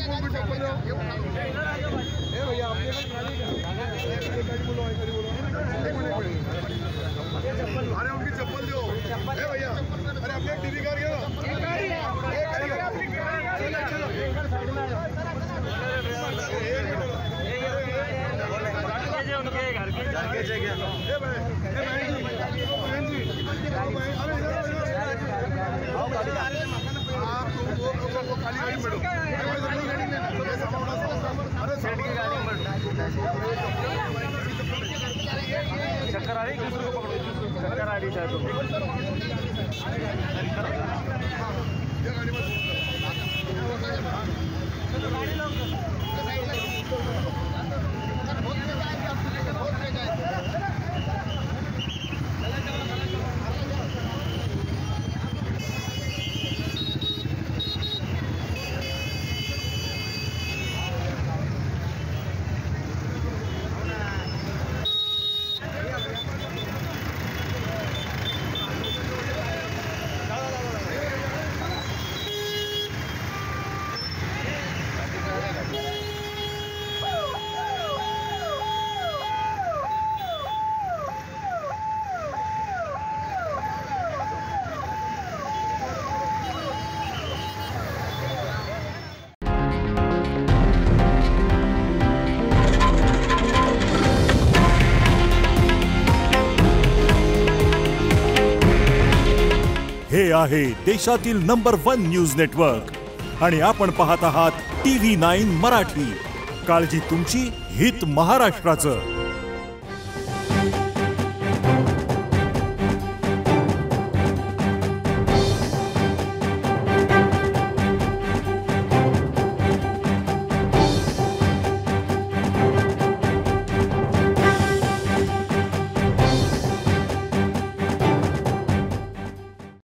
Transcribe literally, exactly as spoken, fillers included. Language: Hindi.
अरे उनकी चप्पल दो भैया। अरे अपने टीवी कार गया उनके घर के चक्कर आ रही दूसरे को पकड़ो चक्कर आ रही शायद हे आहे देशातील नंबर वन न्यूज नेटवर्क आणि आपण पाहत आहात टीव्ही नाईन मराठी। काळजी तुमची, हित महाराष्ट्राचं।